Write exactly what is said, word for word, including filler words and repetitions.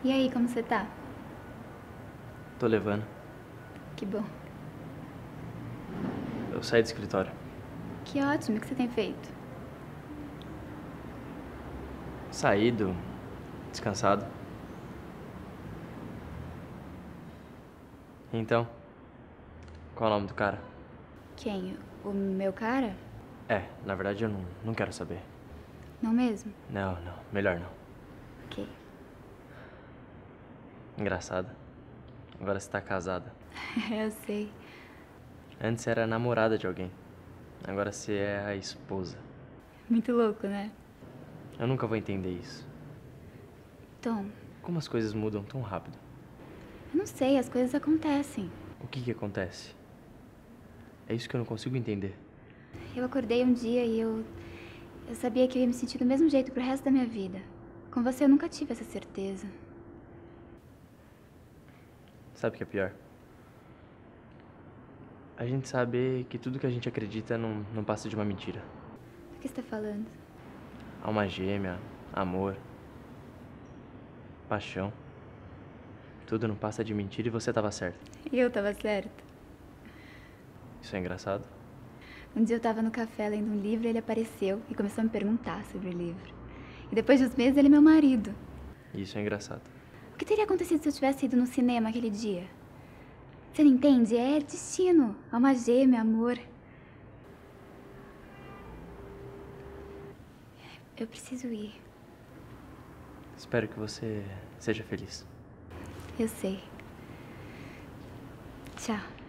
E aí, como você tá? Tô levando. Que bom. Eu saí do escritório. Que ótimo, o que você tem feito? Saído, descansado. Então, qual é o nome do cara? Quem? O meu cara? É, na verdade eu não, não quero saber. Não mesmo? Não, não, melhor não. Ok. Engraçado. Agora você tá casada. Eu sei. Antes era namorada de alguém. Agora você é a esposa. Muito louco, né? Eu nunca vou entender isso. Tom, Como as coisas mudam tão rápido? eu não sei, as coisas acontecem. O que que acontece? É isso que eu não consigo entender. Eu acordei um dia e eu. Eu sabia que eu ia me sentir do mesmo jeito pro resto da minha vida. Com você eu nunca tive essa certeza. Sabe o que é pior? A gente sabe que tudo que a gente acredita não, não passa de uma mentira. Do que você tá falando? Alma gêmea, amor, paixão. Tudo não passa de mentira e você tava certo. E eu tava certa. Isso é engraçado? Um dia eu tava no café lendo um livro e ele apareceu e começou a me perguntar sobre o livro. E depois de uns meses ele é meu marido. Isso é engraçado. O que teria acontecido se eu tivesse ido no cinema aquele dia? Você não entende? É destino. Alma gêmea, amor. Eu preciso ir. Espero que você seja feliz. Eu sei. Tchau.